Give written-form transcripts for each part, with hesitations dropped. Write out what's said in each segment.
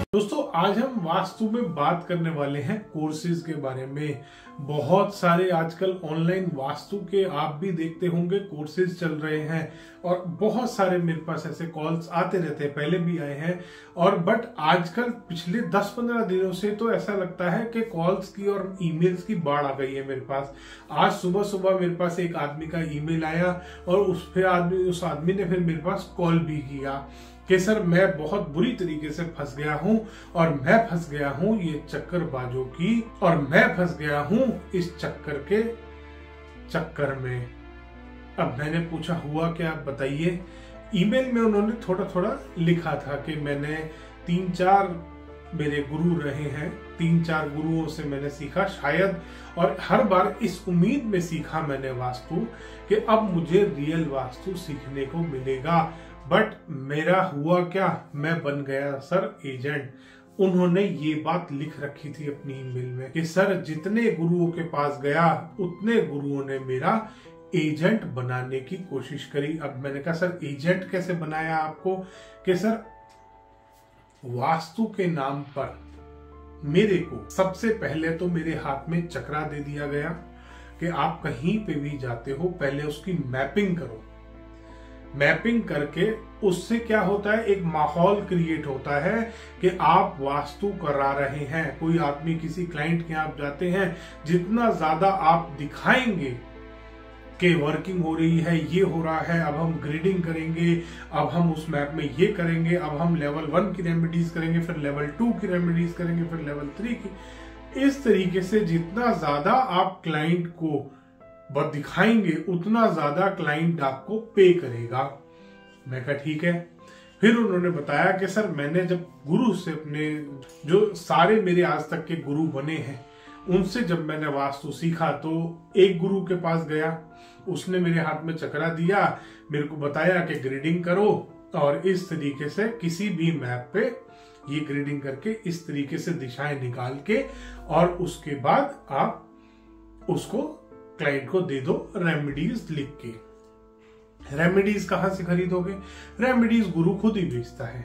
दोस्तों आज हम वास्तु में बात करने वाले हैं कोर्सेज के बारे में। बहुत सारे आजकल ऑनलाइन वास्तु के आप भी देखते होंगे कोर्सेज चल रहे हैं और बहुत सारे मेरे पास ऐसे कॉल्स आते रहते हैं, पहले भी आए हैं। और बट आजकल पिछले 10-15 दिनों से तो ऐसा लगता है कि कॉल्स की और ईमेल्स की बाढ़ आ गई है मेरे पास। आज सुबह सुबह मेरे पास एक आदमी का ईमेल आया और उस आदमी ने फिर मेरे पास कॉल भी किया कि सर मैं बहुत बुरी तरीके से फंस गया हूं और मैं फंस गया हूं ये चक्करबाजों की, और मैं फंस गया हूं इस चक्कर के चक्कर में। अब मैंने पूछा हुआ क्या, आप बताइए। ईमेल में उन्होंने थोड़ा थोड़ा लिखा था कि मैंने 3-4 मेरे गुरु रहे हैं, 3-4 गुरुओं से मैंने सीखा शायद, और हर बार इस उम्मीद में सीखा मैंने वास्तु कि अब मुझे रियल वास्तु सीखने को मिलेगा। बट मेरा हुआ क्या, मैं बन गया सर एजेंट। उन्होंने ये बात लिख रखी थी अपनी ईमेल में कि सर जितने गुरुओं के पास गया उतने गुरुओं ने मेरा एजेंट बनाने की कोशिश करी। अब मैंने कहा सर एजेंट कैसे बनाया आपको, कि सर वास्तु के नाम पर मेरे को सबसे पहले तो मेरे हाथ में चक्रा दे दिया गया कि आप कहीं पे भी जाते हो पहले उसकी मैपिंग करो। मैपिंग करके उससे क्या होता है, एक माहौल क्रिएट होता है कि आप वास्तु करा रहे हैं। कोई आदमी किसी क्लाइंट के यहाँ आप जाते हैं, जितना ज्यादा आप दिखाएंगे कि वर्किंग हो रही है, ये हो रहा है, अब हम ग्रिडिंग करेंगे, अब हम उस मैप में ये करेंगे, अब हम लेवल 1 की रेमेडीज करेंगे, फिर लेवल 2 की रेमेडीज करेंगे, फिर लेवल 3 की। इस तरीके से जितना ज्यादा आप क्लाइंट को दिखाएंगे उतना ज्यादा क्लाइंट आपको पे करेगा। मैं कहा ठीक है। फिर उन्होंने बताया कि सर मैंने जब गुरु से, अपने जो सारे मेरे आज तक के गुरु बने हैं उनसे जब मैंने वास्तु सीखा तो एक गुरु के पास गया, उसने मेरे हाथ में चक्रा दिया, मेरे को बताया कि ग्रिडिंग करो और इस तरीके से किसी भी मैप पे ये ग्रिडिंग करके इस तरीके से दिशाएं निकाल के, और उसके बाद आप उसको क्लाइंट को दे दो रेमेडीज लिख के। रेमेडीज कहां से खरीदोगे, रेमेडीज गुरु खुद ही बेचता है।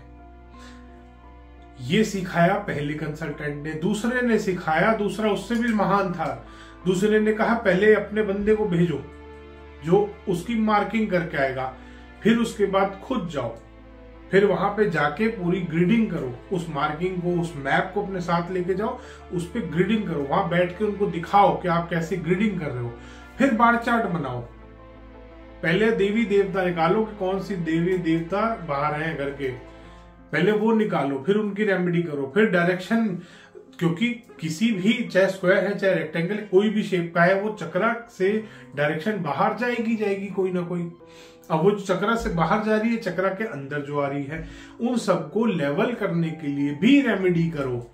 ये सिखाया पहले कंसल्टेंट ने, दूसरे ने सिखाया, दूसरा उससे भी महान था। दूसरे ने कहा पहले अपने बंदे को भेजो जो उसकी मार्किंग करके आएगा, फिर उसके बाद खुद जाओ, फिर वहां पे जाके पूरी ग्रिडिंग करो, उस मार्किंग को, उस मैप को अपने साथ लेके जाओ, उस पे ग्रिडिंग करो, वहां बैठ के उनको दिखाओ कि आप कैसे ग्रिडिंग कर रहे हो। फिर बार चार्ट बनाओ, पहले देवी देवता निकालो कि कौन सी देवी देवता बाहर हैं घर के, पहले वो निकालो, फिर उनकी रेमेडी करो, फिर डायरेक्शन, क्योंकि किसी भी, चाहे स्क्वायर है चाहे रेक्टेंगल, कोई भी शेप का है, वो चक्रा से डायरेक्शन बाहर जाएगी कोई ना कोई। अब वो जो चक्रा से बाहर जा रही है, चक्रा के अंदर जो आ रही है, उन सबको लेवल करने के लिए भी रेमेडी करो।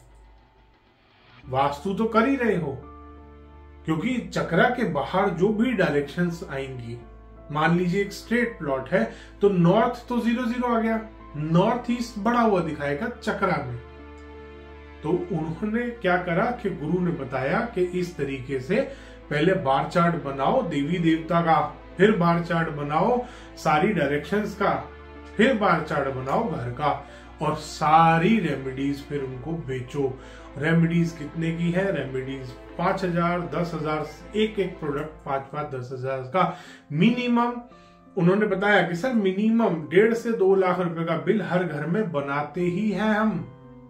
वास्तु तो कर ही रहे हो, क्योंकि चक्रा के बाहर जो भी डायरेक्शंस आएंगी, मान लीजिए एक स्ट्रेट प्लॉट है तो नॉर्थ तो 0-0 आ गया, नॉर्थ ईस्ट बढ़ा हुआ दिखाएगा चक्रा में। तो उन्होंने क्या करा कि गुरु ने बताया कि इस तरीके से पहले बार चार्ट बनाओ देवी देवता का, फिर बार चार्ट बनाओ सारी डायरेक्शंस का, फिर बार चार्ट बनाओ घर का, और सारी रेमेडीज फिर उनको बेचो। रेमेडीज कितने की है, रेमेडीज 5,000, 10,000, एक प्रोडक्ट 5-5, 10,000 का मिनिमम। उन्होंने बताया कि सर मिनिमम 1.5 से 2 लाख रुपए का बिल हर घर में बनाते ही हैं हम।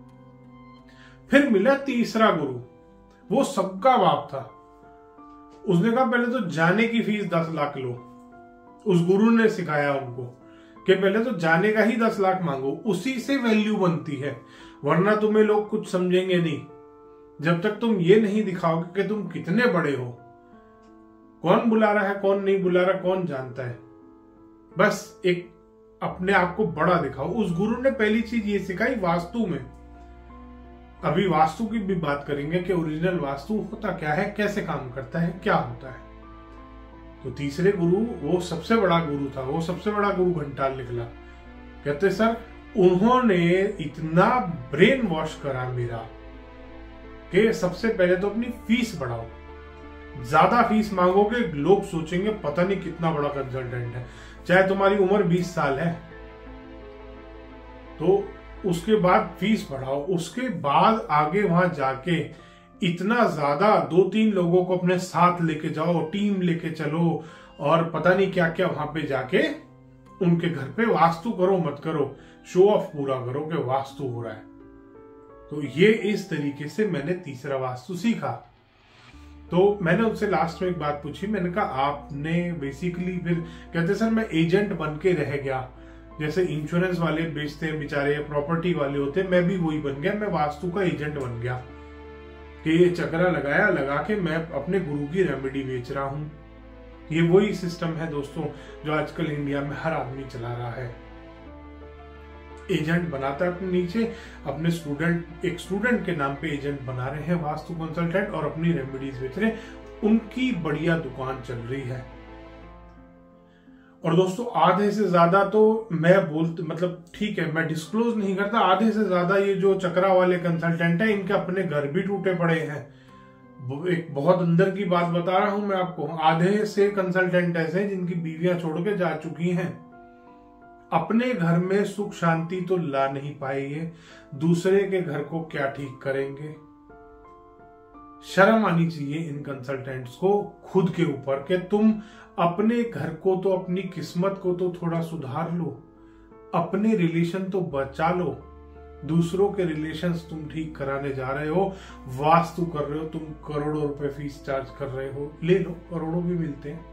फिर मिला तीसरा गुरु, वो सबका बाप था। उसने कहा पहले तो जाने की फीस 10 लाख लो। उस गुरु ने सिखाया उनको कि पहले तो जाने का ही 10 लाख मांगो, उसी से वैल्यू बनती है, वरना तुम्हें लोग कुछ समझेंगे नहीं जब तक तुम ये नहीं दिखाओगे कि तुम कितने बड़े हो। कौन बुला रहा है कौन नहीं बुला रहा कौन जानता है, बस एक अपने आप को बड़ा दिखाओ। उस गुरु ने पहली चीज ये सिखाई वास्तु में। अभी वास्तु की भी बात करेंगे कि ओरिजिनल वास्तु होता क्या है, कैसे काम करता है, क्या होता है। तो तीसरे गुरु, वो सबसे बड़ा गुरु था, वो सबसे बड़ा गुरु घंटाल निकला। कहते सर उन्होंने इतना ब्रेन वॉश करा मेरा कि सबसे पहले तो अपनी फीस बढ़ाओ। ज्यादा फीस मांगोगे लोग सोचेंगे पता नहीं कितना बड़ा कंसल्टेंट है, चाहे तुम्हारी उम्र 20 साल है। तो उसके बाद फीस बढ़ाओ, उसके बाद आगे वहां जाके इतना ज्यादा 2-3 लोगों को अपने साथ लेके जाओ, टीम लेके चलो और पता नहीं क्या क्या वहां पे जाके उनके घर पे वास्तु करो मत करो, शो ऑफ पूरा करो कि वास्तु हो रहा है। तो ये इस तरीके से मैंने तीसरा वास्तु सीखा। तो मैंने उनसे लास्ट में एक बात पूछी, मैंने कहा आपने बेसिकली, फिर कहते सर मैं एजेंट बन के रह गया, जैसे इंश्योरेंस वाले बेचते हैं बेचारे, प्रॉपर्टी वाले होते हैं, मैं भी वही बन गया, मैं वास्तु का एजेंट बन गया कि ये चक्रा लगाया, लगा के मैं अपने गुरु की रेमेडी बेच रहा हूं। ये वही सिस्टम है दोस्तों जो आजकल इंडिया में हर आदमी चला रहा है। एजेंट बनाता है अपने नीचे, अपने एक स्टूडेंट के नाम पे एजेंट बना रहे हैं वास्तु कंसल्टेंट और अपनी रेमेडीज बेच रहे हैं, उनकी बढ़िया दुकान चल रही है। और दोस्तों आधे से ज्यादा तो मतलब ठीक है मैं डिस्क्लोज नहीं करता, आधे से ज्यादा ये जो चक्रा वाले कंसल्टेंट है इनके अपने घर भी टूटे पड़े हैं। एक बहुत अंदर की बात बता रहा हूं मैं आपको, आधे से कंसल्टेंट ऐसे हैं जिनकी बीवियां छोड़ के जा चुकी हैं, अपने घर में सुख शांति तो ला नहीं पाएंगे, दूसरे के घर को क्या ठीक करेंगे। शर्म आनी चाहिए इन कंसल्टेंट्स को खुद के ऊपर कि तुम अपने घर को तो, अपनी किस्मत को तो थोड़ा सुधार लो, अपने रिलेशन तो बचा लो, दूसरों के रिलेशंस तुम ठीक कराने जा रहे हो, वास्तु कर रहे हो, तुम करोड़ों रुपए फीस चार्ज कर रहे हो, ले लो, करोड़ों भी मिलते हैं।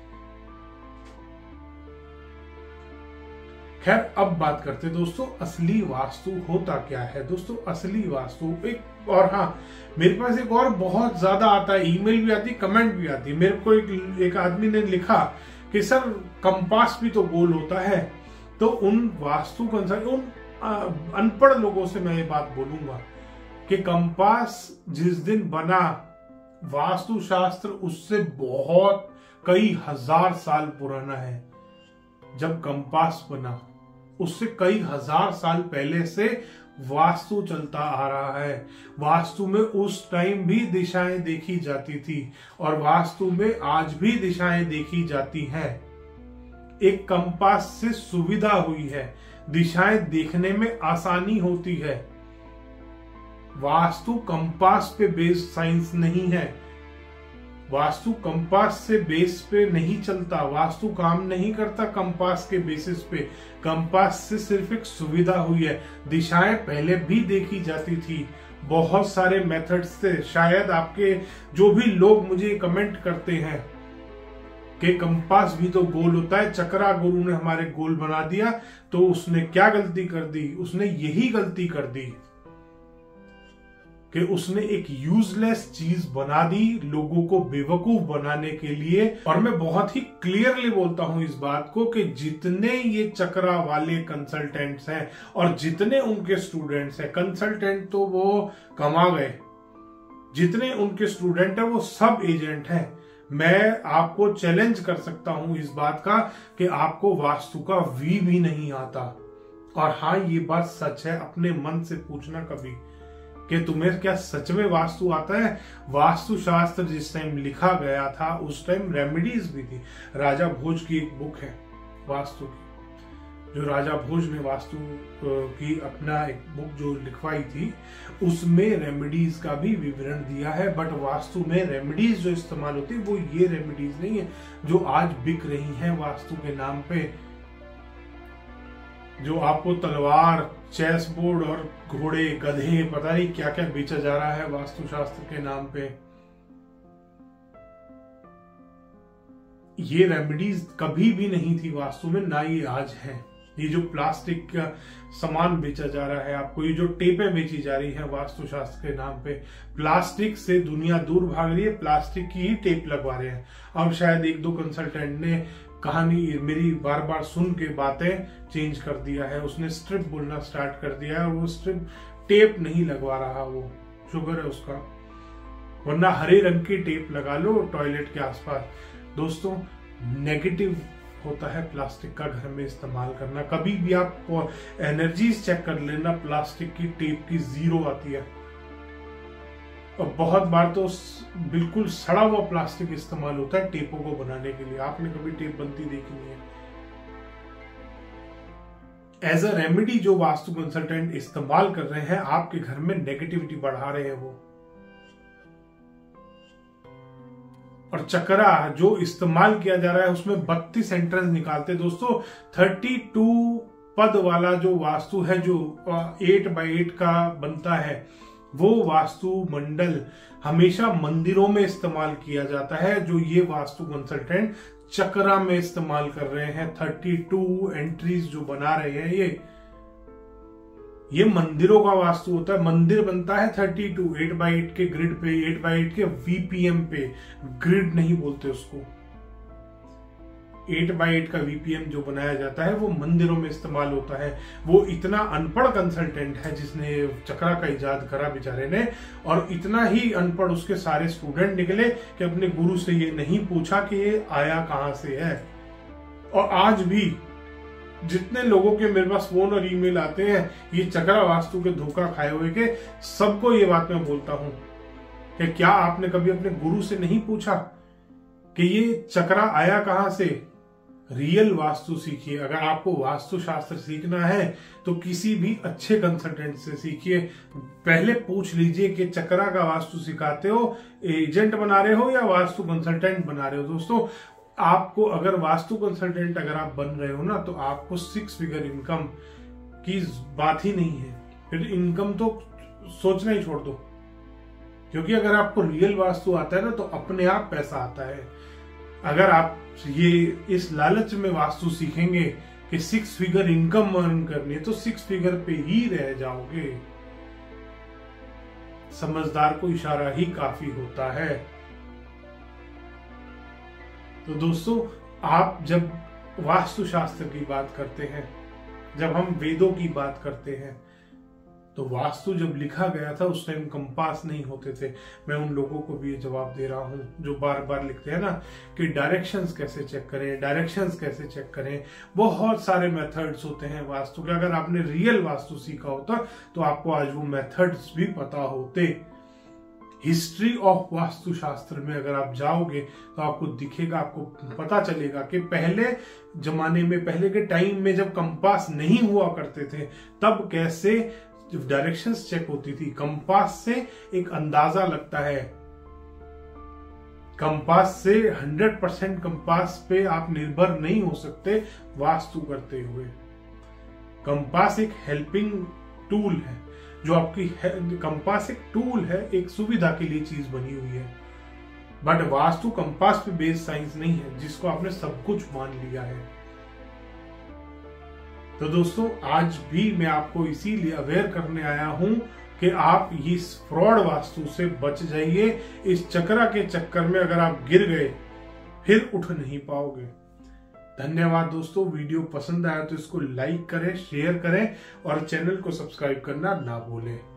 खैर अब बात करते हैं दोस्तों असली वास्तु होता क्या है। दोस्तों असली वास्तु एक, और हाँ मेरे पास एक और बहुत ज्यादा आता है, ईमेल भी आती, कमेंट भी आती है। मेरे को एक आदमी ने लिखा कि सर कंपास भी तो गोल होता है। तो उन वास्तु उन अनपढ़ लोगों से मैं ये बात बोलूंगा कि कंपास जिस दिन बना, वास्तु शास्त्र उससे बहुत कई हजार साल पुराना है। जब कंपास बना उससे कई हजार साल पहले से वास्तु चलता आ रहा है। वास्तु में उस टाइम भी दिशाएं देखी जाती थी और वास्तु में आज भी दिशाएं देखी जाती हैं। एक कंपास से सुविधा हुई है, दिशाएं देखने में आसानी होती है। वास्तु कंपास पे बेस्ड साइंस नहीं है, वास्तु कंपास से बेस पे नहीं चलता, वास्तु काम नहीं करता कंपास के बेसिस पे। कंपास से सिर्फ एक सुविधा हुई है, दिशाएं पहले भी देखी जाती थी, बहुत सारे मेथड्स थे। शायद आपके जो भी लोग मुझे कमेंट करते हैं कि कंपास भी तो गोल होता है, चक्रा गुरु ने हमारे गोल बना दिया, तो उसने क्या गलती कर दी? उसने यही गलती कर दी कि उसने एक यूजलेस चीज बना दी लोगों को बेवकूफ बनाने के लिए। और मैं बहुत ही क्लियरली बोलता हूं इस बात को कि जितने ये चक्रा वाले कंसल्टेंट्स हैं और जितने उनके स्टूडेंट्स हैं, कंसल्टेंट तो वो कमा गए, जितने उनके स्टूडेंट हैं वो सब एजेंट हैं। मैं आपको चैलेंज कर सकता हूं इस बात का कि आपको वास्तु का वी भी नहीं आता। और हाँ ये बात सच है, अपने मन से पूछना कभी कि तुम्हें क्या सच में वास्तु आता है। वास्तु शास्त्र जिस टाइम लिखा गया था उस टाइम रेमेडीज भी थी। राजा भोज की एक बुक है वास्तु की, जो राजा भोज ने वास्तु की अपना एक बुक जो लिखवाई थी, उसमें रेमेडीज का भी विवरण दिया है। बट वास्तु में रेमेडीज जो इस्तेमाल होती है वो ये रेमेडीज नहीं है जो आज बिक रही हैं वास्तु के नाम पे, जो आपको तलवार, चेस बोर्ड और घोड़े, गधे, पता नहीं क्या क्या बेचा जा रहा है वास्तु शास्त्र के नाम पे। ये रेमेडीज कभी भी नहीं थी वास्तु में, ना ये आज है। ये जो प्लास्टिक का सामान बेचा जा रहा है आपको, ये जो टेपें बेची जा रही है वास्तु शास्त्र के नाम पे, प्लास्टिक से दुनिया दूर भाग रही है, प्लास्टिक की ही टेप लगवा रहे हैं। अब शायद एक दो कंसल्टेंट ने कहानी मेरी बार बार सुन के बातें चेंज कर दिया है, उसने स्ट्रिप बोलना स्टार्ट कर दिया है और वो स्ट्रिप टेप नहीं लगवा रहा, वो शुगर है उसका, वरना हरे रंग की टेप लगा लो टॉयलेट के आसपास। दोस्तों नेगेटिव होता है प्लास्टिक का घर में इस्तेमाल करना। कभी भी आप एनर्जीज चेक कर लेना, प्लास्टिक की टेप की 0 आती है और बहुत बार तो बिल्कुल सड़ा हुआ प्लास्टिक इस्तेमाल होता है टेपों को बनाने के लिए। आपने कभी टेप बनती देखी नहीं है। एज अ रेमेडी जो वास्तु कंसल्टेंट इस्तेमाल कर रहे हैं, आपके घर में नेगेटिविटी बढ़ा रहे हैं वो। और चक्रा जो इस्तेमाल किया जा रहा है उसमें 32 एंट्रेंस निकालते दोस्तों। 32 पद वाला जो वास्तु है, जो 8x8 का बनता है, वो वास्तु मंडल हमेशा मंदिरों में इस्तेमाल किया जाता है, जो ये वास्तु कंसल्टेंट चक्रा में इस्तेमाल कर रहे हैं। 32 एंट्रीज जो बना रहे हैं ये मंदिरों का वास्तु होता है। मंदिर बनता है 32 8x8 के ग्रिड पे, 8x8 के वीपीएम पे। ग्रिड नहीं बोलते उसको, 8x8 का वीपीएम जो बनाया जाता है वो मंदिरों में इस्तेमाल होता है। वो इतना अनपढ़ कंसल्टेंट है जिसने चक्रा का इजाद करा बेचारे ने, और इतना ही अनपढ़ उसके सारे स्टूडेंट निकले कि अपने गुरु से ये नहीं पूछा कि ये आया कहां से है। और आज भी जितने लोगों के मेरे पास फोन और ईमेल आते हैं ये चक्रा वास्तु के धोखा खाए हुए के, सबको ये बात मैं बोलता हूं कि क्या आपने कभी अपने गुरु से नहीं पूछा कि ये चक्रा आया कहां से। रियल वास्तु सीखिए। अगर आपको वास्तु शास्त्र सीखना है तो किसी भी अच्छे कंसल्टेंट से सीखिए। पहले पूछ लीजिए कि चक्रा का वास्तु सिखाते हो, एजेंट बना रहे हो या वास्तु कंसल्टेंट बना रहे हो। दोस्तों, आपको अगर वास्तु कंसल्टेंट अगर आप बन रहे हो ना, तो आपको 6 फिगर इनकम की बात ही नहीं है। फिर इनकम तो सोचना ही छोड़ दो, क्योंकि अगर आपको रियल वास्तु आता है ना तो अपने आप पैसा आता है। अगर आप ये इस लालच में वास्तु सीखेंगे कि 6 फिगर इनकम अर्न करनी है, तो 6 फिगर पे ही रह जाओगे। समझदार को इशारा ही काफी होता है। तो दोस्तों, आप जब वास्तु शास्त्र की बात करते हैं, जब हम वेदों की बात करते हैं, तो वास्तु जब लिखा गया था उस टाइम कंपास नहीं होते थे। मैं उन लोगों को भी ये जवाब दे रहा हूं जो बार बार लिखते हैं ना कि डायरेक्शंस कैसे चेक करें, डायरेक्शंस कैसे चेक करें। बहुत सारे मेथड्स होते हैं वास्तु के। अगर आपने रियल वास्तु सीखा होता तो आपको आज वो मेथड्स भी पता होते। हिस्ट्री ऑफ वास्तु शास्त्र में अगर आप जाओगे तो आपको दिखेगा, आपको पता चलेगा कि पहले जमाने में, पहले के टाइम में जब कंपास नहीं हुआ करते थे, तब कैसे डायरेक्शंस चेक होती थी। कंपास से एक अंदाजा लगता है। कंपास से 100% कंपास पे आप निर्भर नहीं हो सकते वास्तु करते हुए। कंपास एक हेल्पिंग टूल है, जो आपकी कंपास एक टूल है, एक सुविधा के लिए चीज बनी हुई है। बट वास्तु कंपास पे बेस्ड साइंस नहीं है, जिसको आपने सब कुछ मान लिया है। तो दोस्तों, आज भी मैं आपको इसीलिए अवेयर करने आया हूं कि आप इस फ्रॉड वास्तु से बच जाइए। इस चक्रा के चक्कर में अगर आप गिर गए फिर उठ नहीं पाओगे। धन्यवाद दोस्तों। वीडियो पसंद आया तो इसको लाइक करें, शेयर करें और चैनल को सब्सक्राइब करना ना भूलें।